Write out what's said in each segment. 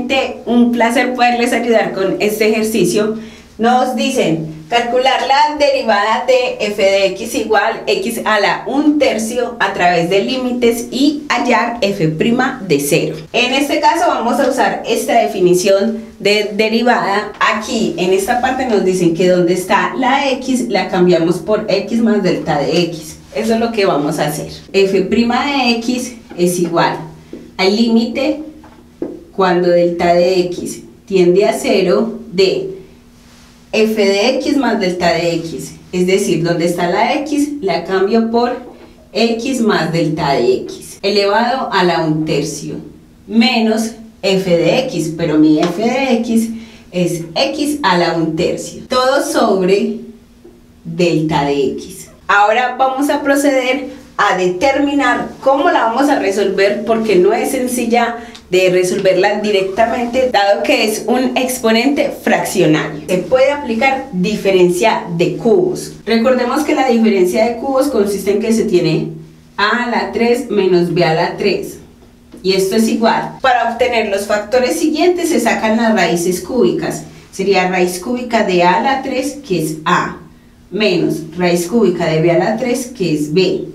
realmente un placer poderles ayudar con este ejercicio. Nos dicen calcular la derivada de f de x igual x a la 1/3 a través de límites y hallar f' de 0. En este caso vamos a usar esta definición de derivada. Aquí en esta parte nos dicen que donde está la x la cambiamos por x más delta de x. Eso es lo que vamos a hacer. F' de x es igual al límite cuando delta de x tiende a 0 de f de x más delta de x, es decir, donde está la x la cambio por x más delta de x elevado a la 1/3 menos f de x, pero mi f de x es x a la 1/3, todo sobre delta de x. Ahora vamos a proceder a determinar cómo la vamos a resolver, porque no es sencilla de resolverla directamente, dado que es un exponente fraccionario. Se puede aplicar diferencia de cubos. Recordemos que la diferencia de cubos consiste en que se tiene a a la 3 menos b a la 3. Y esto es igual. Para obtener los factores siguientes se sacan las raíces cúbicas. Sería raíz cúbica de a la 3, que es a, menos raíz cúbica de b a la 3, que es b.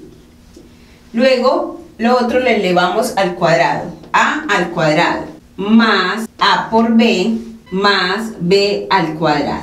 Luego, lo otro le elevamos al cuadrado. A al cuadrado más a por b más b al cuadrado.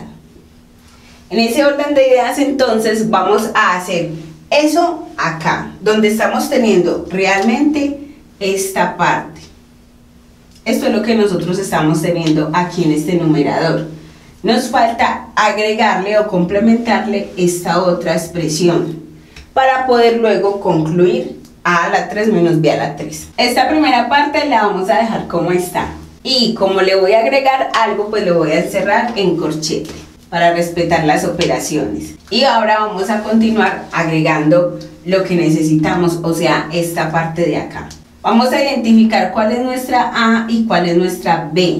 En ese orden de ideas, entonces vamos a hacer eso acá, donde estamos teniendo realmente esta parte. Esto es lo que nosotros estamos teniendo aquí en este numerador. Nos falta agregarle o complementarle esta otra expresión para poder luego concluir a a la 3 menos b a la 3. Esta primera parte la vamos a dejar como está, y como le voy a agregar algo, pues lo voy a encerrar en corchete para respetar las operaciones. Y ahora vamos a continuar agregando lo que necesitamos, o sea, esta parte de acá. Vamos a identificar cuál es nuestra a y cuál es nuestra b.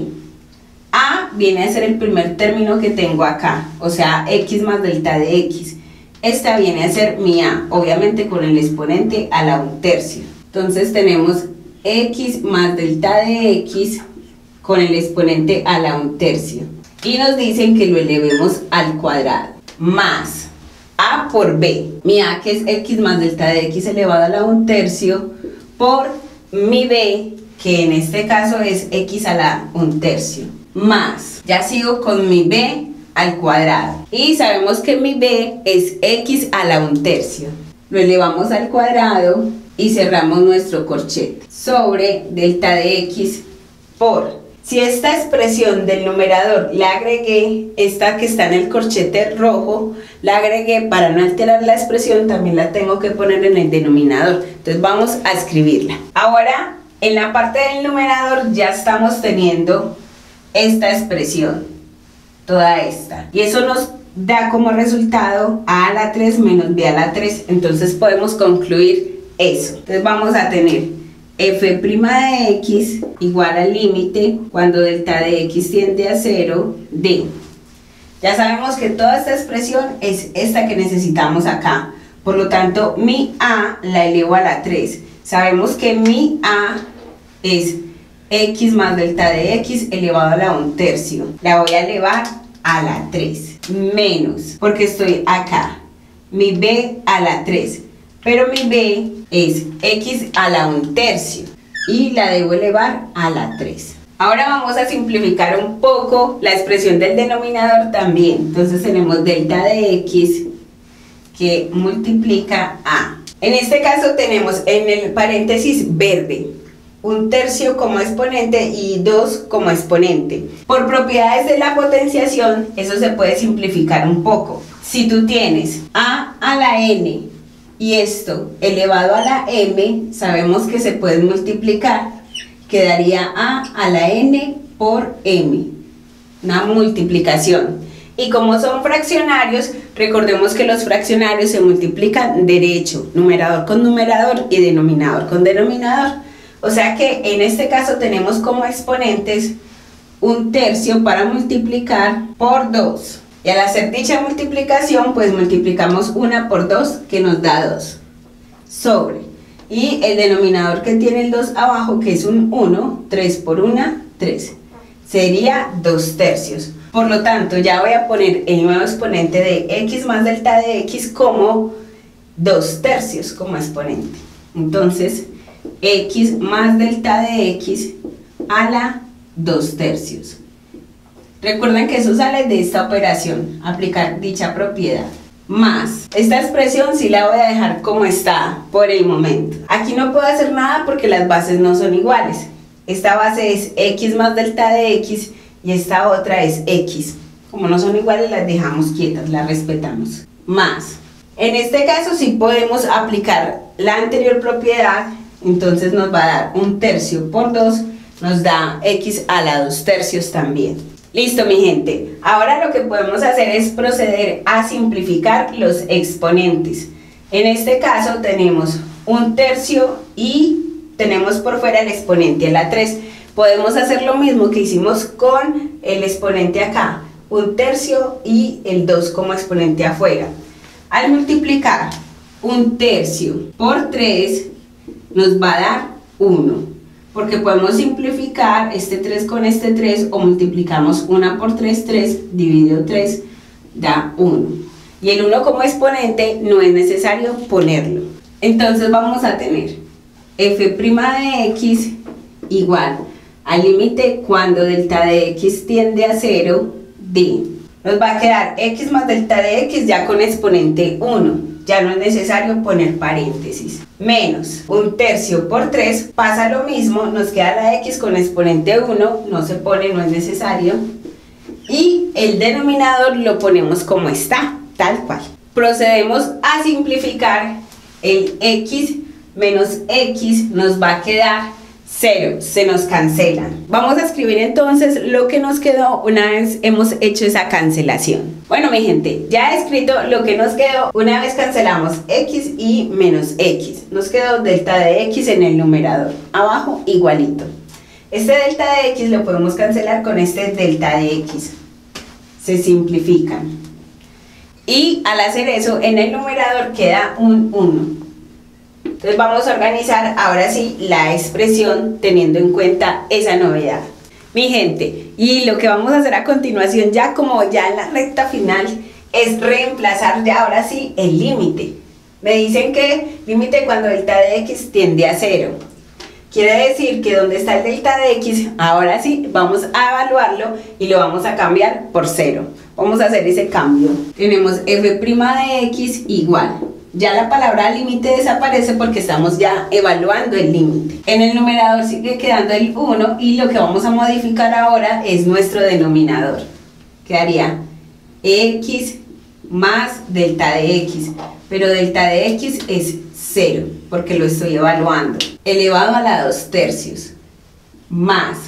A viene a ser el primer término que tengo acá, o sea, x más delta de x. Esta viene a ser mi a, obviamente con el exponente a la 1/3. Entonces tenemos x más delta de x con el exponente a la 1/3. Y nos dicen que lo elevemos al cuadrado, más a por b. Mi a, que es x más delta de x elevado a la 1/3, por mi b, que en este caso es x a la 1/3, más, ya sigo con mi b al cuadrado, y sabemos que mi b es x a la 1/3. Lo elevamos al cuadrado y cerramos nuestro corchete sobre delta de x por, si esta expresión del numerador la agregué, esta que está en el corchete rojo, la agregué para no alterar la expresión, también la tengo que poner en el denominador. Entonces vamos a escribirla. Ahora en la parte del numerador ya estamos teniendo esta expresión, toda esta, y eso nos da como resultado a la 3 menos b a la 3. Entonces podemos concluir eso. Entonces vamos a tener f' de x igual al límite cuando delta de x tiende a 0 de, ya sabemos que toda esta expresión es esta que necesitamos acá, por lo tanto mi a la elevo a la 3. Sabemos que mi a es x más delta de x elevado a la 1/3, la voy a elevar a la 3, menos, porque estoy acá, mi b a la 3, pero mi b es x a la 1/3 y la debo elevar a la 3. Ahora vamos a simplificar un poco la expresión del denominador también. Entonces tenemos delta de x que multiplica a, en este caso tenemos en el paréntesis verde 1/3 como exponente y 2 como exponente. Por propiedades de la potenciación, eso se puede simplificar un poco. Si tú tienes a la n y esto elevado a la m, sabemos que se puede multiplicar, quedaría a la n por m, una multiplicación. Y como son fraccionarios, recordemos que los fraccionarios se multiplican derecho, numerador con numerador y denominador con denominador. O sea que en este caso tenemos como exponentes 1/3 para multiplicar por 2. Y al hacer dicha multiplicación, pues multiplicamos 1 por 2, que nos da 2. Sobre. Y el denominador que tiene el 2 abajo, que es un 1, 3 por 1, 3. sería 2/3. Por lo tanto, ya voy a poner el nuevo exponente de x más delta de x como 2/3 como exponente. Entonces, x más delta de x a la 2/3. Recuerden que eso sale de esta operación, aplicar dicha propiedad. Más, esta expresión sí la voy a dejar como está por el momento. Aquí no puedo hacer nada porque las bases no son iguales. Esta base es x más delta de x y esta otra es x. Como no son iguales, las dejamos quietas, las respetamos. Más, en este caso sí podemos aplicar la anterior propiedad, entonces nos va a dar 1/3 por 2, nos da x a la 2/3 también. Listo, mi gente. Ahora lo que podemos hacer es proceder a simplificar los exponentes. En este caso tenemos 1/3 y tenemos por fuera el exponente a la 3. Podemos hacer lo mismo que hicimos con el exponente acá, 1/3 y el 2 como exponente afuera. Al multiplicar 1/3 por 3 nos va a dar 1. Porque podemos simplificar este 3 con este 3 o multiplicamos 1 por 3, 3 dividido 3 da 1. Y el 1 como exponente no es necesario ponerlo. Entonces vamos a tener f' de x igual al límite cuando delta de x tiende a 0 de. Nos va a quedar x más delta de x ya con exponente 1. Ya no es necesario poner paréntesis. Menos 1/3 por 3, pasa lo mismo, nos queda la x con exponente 1, no se pone, no es necesario. Y el denominador lo ponemos como está, tal cual. Procedemos a simplificar. El x menos x nos va a quedar 0, se nos cancelan. Vamos a escribir entonces lo que nos quedó una vez hemos hecho esa cancelación. Bueno, mi gente, ya he escrito lo que nos quedó una vez cancelamos x y menos x. Nos quedó delta de x en el numerador, abajo igualito. Este delta de x lo podemos cancelar con este delta de x. Se simplifican. Y al hacer eso, en el numerador queda un 1. Entonces vamos a organizar ahora sí la expresión teniendo en cuenta esa novedad. Mi gente, y lo que vamos a hacer a continuación ya como ya en la recta final es reemplazar ya ahora sí el límite. Me dicen que límite cuando delta de x tiende a 0. Quiere decir que donde está el delta de x, ahora sí vamos a evaluarlo y lo vamos a cambiar por 0. Vamos a hacer ese cambio. Tenemos f' de x igual. Ya la palabra límite desaparece porque estamos ya evaluando el límite. En el numerador sigue quedando el 1 y lo que vamos a modificar ahora es nuestro denominador. Quedaría x más delta de x, pero delta de x es 0 porque lo estoy evaluando. Elevado a la 2/3 más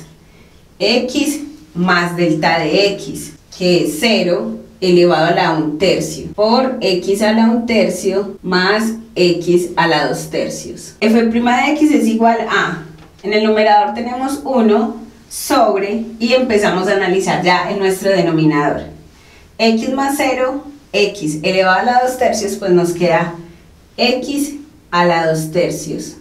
x más delta de x, que es 0, elevado a la 1/3 por x a la 1/3 más x a la 2/3. f' de x es igual a, en el numerador tenemos 1 sobre, y empezamos a analizar ya en nuestro denominador. X más 0, x elevado a la 2/3, pues nos queda x a la 2/3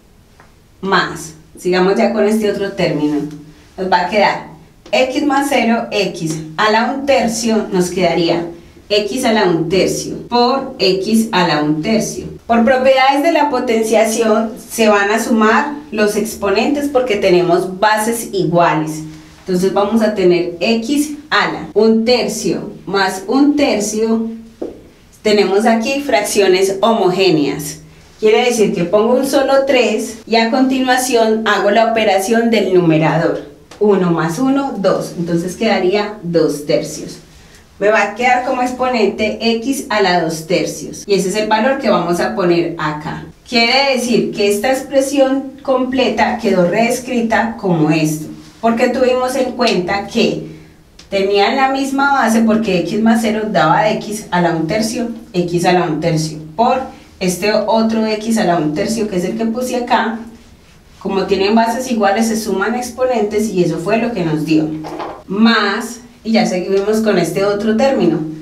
más, sigamos ya con este otro término, nos va a quedar x más 0, x a la 1/3 nos quedaría x a la 1/3 por x a la 1/3. Por propiedades de la potenciación se van a sumar los exponentes porque tenemos bases iguales. Entonces vamos a tener x a la 1/3 más 1/3. Tenemos aquí fracciones homogéneas. Quiere decir que pongo un solo 3 y a continuación hago la operación del numerador. 1 más 1, 2. Entonces quedaría 2/3. Me va a quedar como exponente x a la 2/3. Y ese es el valor que vamos a poner acá. Quiere decir que esta expresión completa quedó reescrita como esto. Porque tuvimos en cuenta que tenían la misma base porque x más 0 daba x a la 1/3, x a la 1/3. Por este otro x a la 1/3 que es el que puse acá. Como tienen bases iguales se suman exponentes y eso fue lo que nos dio. Más, y ya seguimos con este otro término,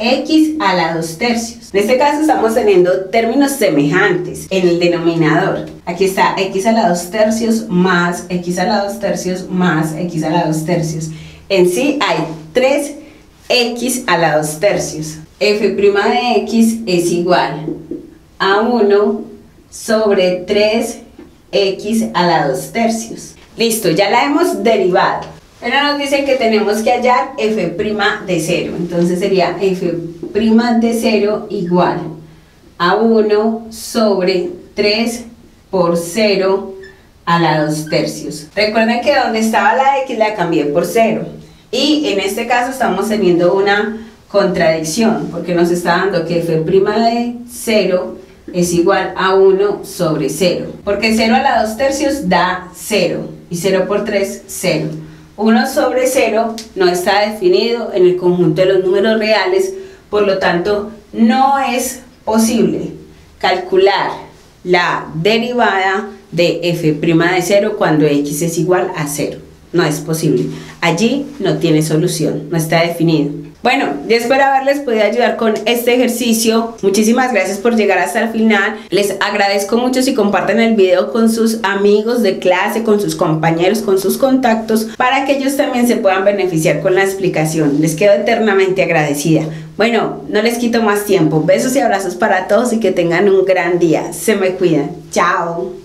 x a la 2 tercios. En este caso estamos teniendo términos semejantes en el denominador. Aquí está x a la 2 tercios más x a la 2 tercios más x a la 2 tercios. En sí hay 3x a la 2 tercios. F' de x es igual a 1 sobre 3x a la 2 tercios. Listo, ya la hemos derivado. Ahora nos dicen que tenemos que hallar f' de 0. Entonces sería f' de 0 igual a 1 sobre 3 por 0 a la 2 tercios. Recuerden que donde estaba la x la cambié por 0. Y en este caso estamos teniendo una contradicción, porque nos está dando que f' de 0 es igual a 1 sobre 0. Porque 0 a la 2 tercios da 0. Y 0 por 3, 0. 1 sobre 0 no está definido en el conjunto de los números reales, por lo tanto no es posible calcular la derivada de f' de 0 cuando x es igual a 0. No es posible. Allí no tiene solución, no está definido. Bueno, yo espero haberles podido ayudar con este ejercicio. Muchísimas gracias por llegar hasta el final. Les agradezco mucho si comparten el video con sus amigos de clase, con sus compañeros, con sus contactos, para que ellos también se puedan beneficiar con la explicación. Les quedo eternamente agradecida. Bueno, no les quito más tiempo. Besos y abrazos para todos y que tengan un gran día. Se me cuidan. Chao.